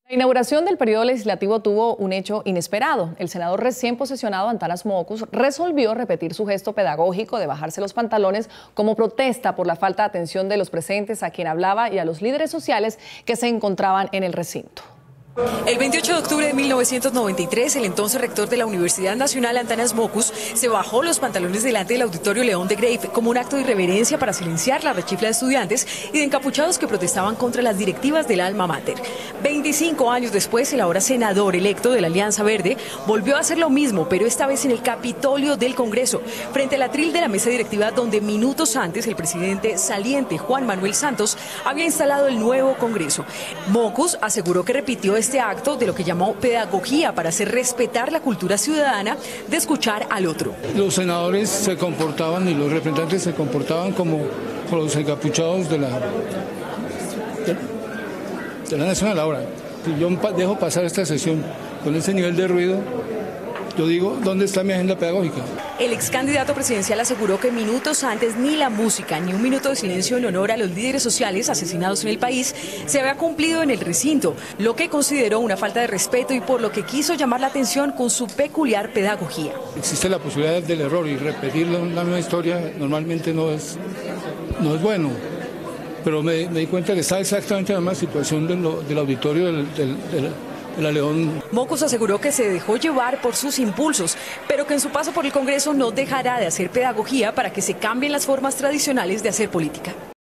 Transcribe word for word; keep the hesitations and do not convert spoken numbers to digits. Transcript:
La inauguración del periodo legislativo tuvo un hecho inesperado. El senador recién posesionado, Antanas Mockus, resolvió repetir su gesto pedagógico de bajarse los pantalones como protesta por la falta de atención de los presentes, a quien hablaba, y a los líderes sociales que se encontraban en el recinto. El veintiocho de octubre de mil novecientos noventa y tres, el entonces rector de la Universidad Nacional, Antanas Mockus, se bajó los pantalones delante del Auditorio León de Grave como un acto de irreverencia para silenciar la rechifla de estudiantes y de encapuchados que protestaban contra las directivas del alma mater. veinticinco años después, el ahora senador electo de la Alianza Verde volvió a hacer lo mismo, pero esta vez en el Capitolio del Congreso, frente al atril de la mesa directiva donde minutos antes el presidente saliente Juan Manuel Santos había instalado el nuevo Congreso. Mockus aseguró que repitió este este acto de lo que llamó pedagogía para hacer respetar la cultura ciudadana de escuchar al otro. Los senadores se comportaban y los representantes se comportaban como, como los encapuchados de la, de, de la Nacional. Ahora, si yo dejo pasar esta sesión con ese nivel de ruido, yo digo, ¿dónde está mi agenda pedagógica? El ex candidato presidencial aseguró que minutos antes ni la música ni un minuto de silencio en honor a los líderes sociales asesinados en el país se había cumplido en el recinto, lo que consideró una falta de respeto y por lo que quiso llamar la atención con su peculiar pedagogía. Existe la posibilidad del error y repetir la misma historia normalmente no es, no es bueno. Pero me, me di cuenta que está exactamente en la misma situación del, del auditorio del, del, del La León. Mockus aseguró que se dejó llevar por sus impulsos, pero que en su paso por el Congreso no dejará de hacer pedagogía para que se cambien las formas tradicionales de hacer política.